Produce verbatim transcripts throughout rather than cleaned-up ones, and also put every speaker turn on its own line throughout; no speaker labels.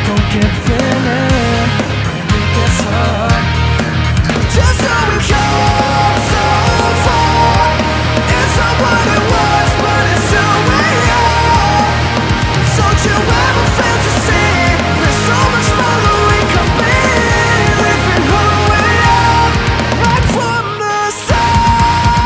don't give in, it gets hard. Just so we've come so far. It's not what it was, but it's who we are. Don't you ever fail to see there's so much more that we can be, living who we are right from the start.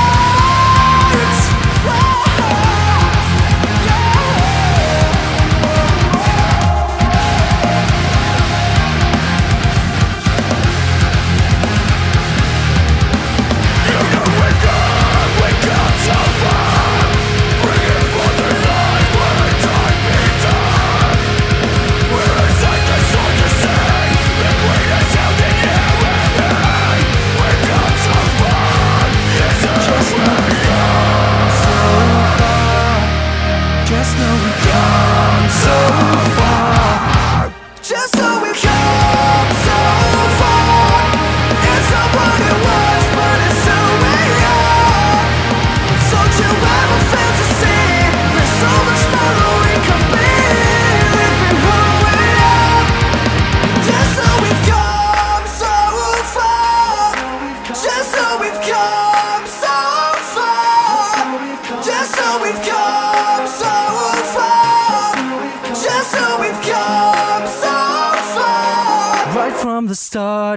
Just know we've come so far. Just know we've come so far. It's not what it was, but it's who we are. Don't you ever fail to see there's so much more that we can be, living who we are. Just know we've come so far. Just know we've come so far. Just know we've come so far. Just know we've come so far right from the start.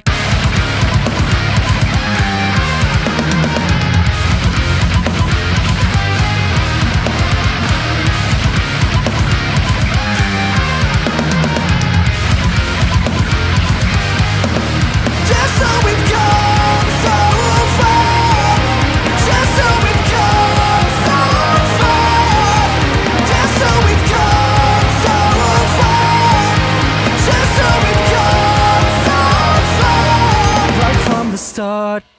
Just know we've come so far. Just know we've come so far. Just know we've come so far. Just know we've come so far right from the start.